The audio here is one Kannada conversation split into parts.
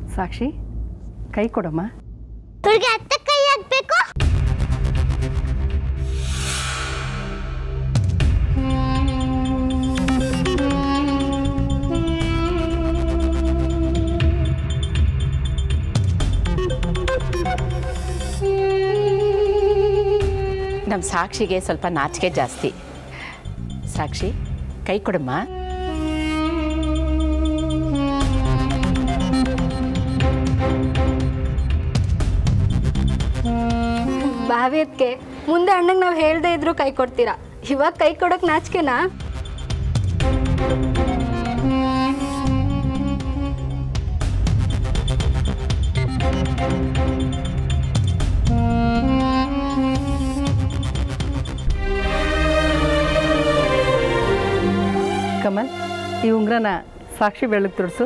ಸಾಕ್ಷಿ ಕೈ ಕೊಡಮ್ಮ. ಇವ್ರಿಗೆ ಅತ್ತೆ ಕೈ ಹಾಕ್ಬೇಕು. ನಮ್ಮ ಸಾಕ್ಷಿಗೆ ಸ್ವಲ್ಪ ನಾಚಿಕೆ ಜಾಸ್ತಿ. ಸಾಕ್ಷಿ ಕೈ ಕೊಡಮ್ಮ. ಬಾವಿ ಅದಕ್ಕೆ ಮುಂದೆ ಅಣ್ಣಂಗೆ ನಾವು ಹೇಳ್ದೇ ಇದ್ರು ಕೈ ಕೊಡ್ತೀರಾ, ಇವಾಗ ಕೈ ಕೊಡೋಕೆ ನಾಚಿಕೆನಾ? ಕಮಲ್, ಈ ಉಂಗ್ರನ ಸಾಕ್ಷಿ ಬೆಳಗ್ಗೆ ತೋರಿಸು.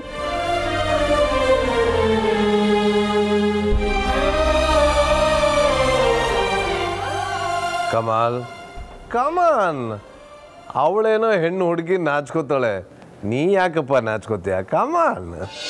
ಕಮಾಲ್ ಕಮಾನ್, ಅವಳೇನೋ ಹೆಣ್ಣು ಹುಡುಗಿ ನಾಚ್ಕೋತಾಳೆ, ನೀ ಯಾಕಪ್ಪ ನಾಚ್ಕೋತೀಯ? ಕಮಾನ್.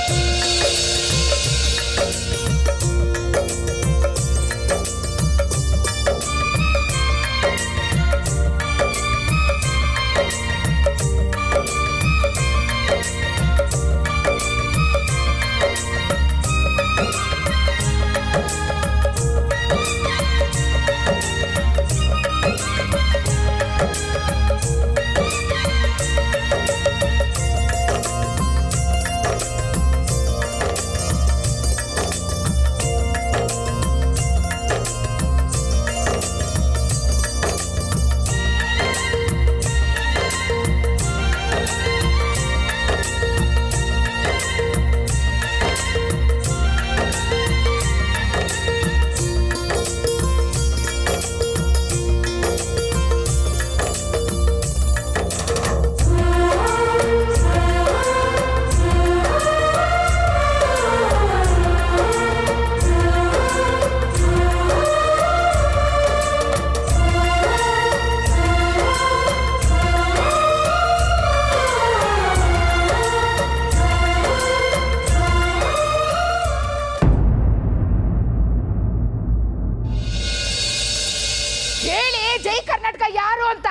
ಜೈ ಕರ್ನಾಟಕ ಯಾರು ಅಂತ?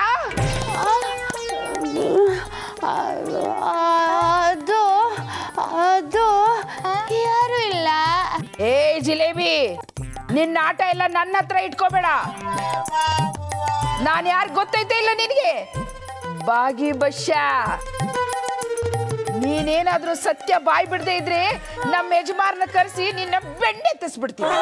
ಅದು ಯಾರು ಇಲ್ಲ. ಏ ಜಿಲೇಬಿ, ನಿನ್ನ ಆಟ ಎಲ್ಲ ನನ್ನ ಹತ್ರ ಇಟ್ಕೋಬೇಡ. ನಾನು ಯಾರು ಗೊತ್ತೈತೆ ಇಲ್ಲ ನಿನಗೆ? ಬಾಗಿ ಬಶ್ಯಾ. ನೀನೇನಾದ್ರೂ ಸತ್ಯ ಬಾಯ್ ಬಿಡದೆ ಇದ್ರೆ ನಮ್ಮ ಯಜಮಾರನ ಕರೆಸಿ ನಿನ್ನ ಬೆಣ್ಣೆತ್ತಿಸ್ಬಿಡ್ತೀನಿ.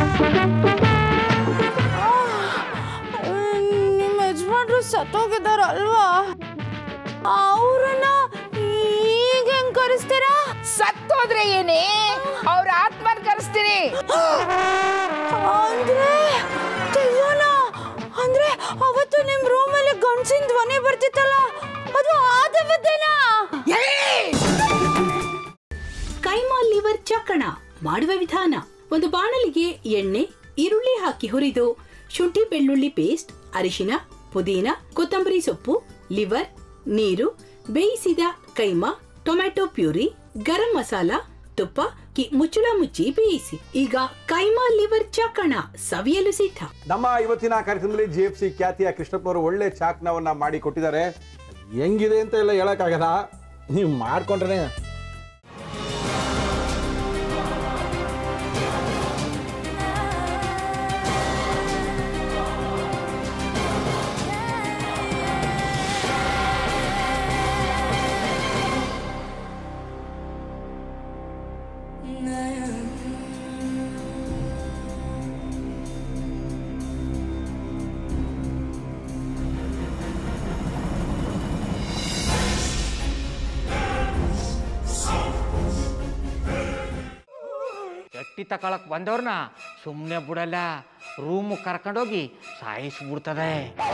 ನಿಮ್ಮ ಯಜಮಾನ್ರು ಸತ್ತೋಗಿದ್ದಾರಲ್ವಾ, ಅವ್ರನ್ನ ಈಗ ಹೆಂಗ್ ಕರೆಸ್ತೀರಾ? ಸತ್ತೋದ್ರೆ ಏನೇ, ಅವ್ರ ಆತ್ಮನ್ ಕರೆಸ್ತೀನಿ. ಅಂದ್ರೆ ಅವತ್ತು ನಿಮ್ ರೂಮಲ್ಲಿ ಗಂಡಸಿನ ಧ್ವನಿ ಬರ್ತಿತ್ತಲ್ಲ, ಅದು ಆ ದೇವತೆನಾ? ಕೈಮಾ ಲಿವರ್ ಚಕ್ಕಣ ಮಾಡುವ ವಿಧಾನ: ಒಂದು ಬಾಣಲಿಗೆ ಎಣ್ಣೆ, ಈರುಳ್ಳಿ ಹಾಕಿ ಹುರಿದು ಶುಂಠಿ ಬೆಳ್ಳುಳ್ಳಿ ಪೇಸ್ಟ್, ಅರಿಶಿನ, ಪುದೀನ, ಕೊತ್ತಂಬರಿ ಸೊಪ್ಪು, ಲಿವರ್, ನೀರು, ಬೇಯಿಸಿದ ಕೈಮಾ, ಟೊಮ್ಯಾಟೊ ಪ್ಯೂರಿ, ಗರಂ ಮಸಾಲ, ತುಪ್ಪ ಮುಚ್ಚಳ ಮುಚ್ಚಿ ಬೇಯಿಸಿ. ಈಗ ಕೈಮಾ ಲಿವರ್ ಚಾಕಣ ಸವಿಯಲು ಸಿದ್ಧ. ನಮ್ಮ ಇವತ್ತಿನ ಕಾರ್ಯಕ್ರಮದಲ್ಲಿ GFC ಖ್ಯಾತಿಯ ಕೃಷ್ಣಪ್ಪನವರು ಒಳ್ಳೆ ಚಾಕ್ನವನ್ನ ಮಾಡಿ ಕೊಟ್ಟಿದ್ದಾರೆ. ಹೆಂಗಿದೆ ಅಂತ ಎಲ್ಲ ಹೇಳಕ್ಕಾಗಲ್ಲ, ನೀವು ಮಾಡ್ಕೊಂಡ್ರೆ. ಎಟ್ಟಿ ತಕೊಳಕ್ ಬಂದವ್ರನ್ನ ಸುಮ್ಮನೆ ಬಿಡಲ್ಲ, ರೂಮ್ ಕರ್ಕೊಂಡೋಗಿ ಸಾಯಿಸ್ಬಿಡ್ತದೆ.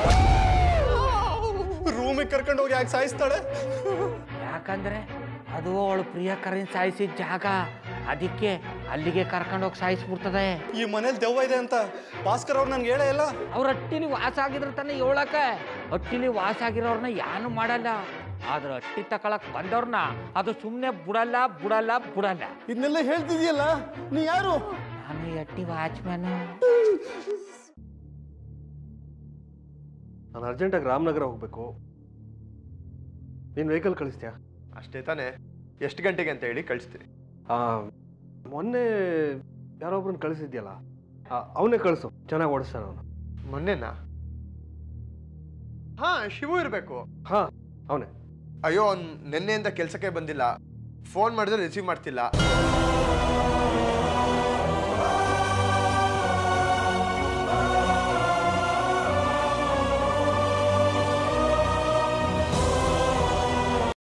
ರೂಮಿಗೆ ಕರ್ಕೊಂಡೋಗಿ ಯಾಕೆ ಸಾಯಿಸ್ತಾಳೆ? ಯಾಕಂದ್ರೆ ಅದು ಅವಳು ಪ್ರಿಯಕರನ್ ಸಾಯಿಸಿದ ಜಾಗ, ಅದಕ್ಕೆ ಅಲ್ಲಿಗೆ ಕರ್ಕೊಂಡೋಗಿ ಸಾಯಿಸ್ಬಿಡ್ತದೆ. ಈ ಮನೇಲಿ ದೆವ್ವ ಇದೆ ಅಂತ ಭಾಸ್ಕರ್ ಅವ್ರು ನನ್ಗೆ ಹೇಳೇ ಇಲ್ಲ. ಅವ್ರ ಹಟ್ಟಿಲಿ ವಾಸ ಆಗಿದ್ರೆ ತಾನೆ ಹೇಳಕ. ಹಟ್ಟಿಲಿ ವಾಸ ಆಗಿರೋರ್ನ ಯಾನು ಮಾಡಲ್ಲ, ಆದ್ರೆ ಅಟ್ಟಿ ತಕೊಳಕ್ ಬಂದವ್ರನ್ನ ಅದು ಸುಮ್ಮನೆ ಬಿಡಲ್ಲ ಬಿಡಲ್ಲ ಬಿಡಲ್ಲ. ಇದನ್ನೆಲ್ಲ ಹೇಳ್ತಿದ್ಯಲ್ಲ, ನೀ ಯಾರು? ನಾನು ಅಟ್ಟಿ ವಾಚ್ಮ್ಯಾನು. ನಾನು ಅರ್ಜೆಂಟಾಗಿ ರಾಮನಗರ ಹೋಗ್ಬೇಕು. ನೀನು ವೆಹಿಕಲ್ ಕಳಿಸ್ತೀಯಾ? ಅಷ್ಟೇ ತಾನೇ. ಎಷ್ಟು ಗಂಟೆಗೆ ಅಂತ ಹೇಳಿ ಕಳಿಸ್ತೀನಿ. ಮೊನ್ನೆ ಯಾರೊಬ್ರನ್ನ ಕಳಿಸಿದ್ಯಲ್ಲ, ಅವನೇ ಕಳಿಸು, ಚೆನ್ನಾಗಿ ಓಡಿಸ್ತಾನೆ ಅವನು. ಮೊನ್ನೆನಾ? ಹಾ, ಶಿವು ಇರಬೇಕು. ಹಾ, ಅವನೇ. ಅಯ್ಯೋ, ಅವ್ನು ನಿನ್ನೆಯಿಂದ ಕೆಲಸಕ್ಕೆ ಬಂದಿಲ್ಲ. ಫೋನ್ ಮಾಡಿದ್ರೆ ರಿಸೀವ್ ಮಾಡ್ತಿಲ್ಲ.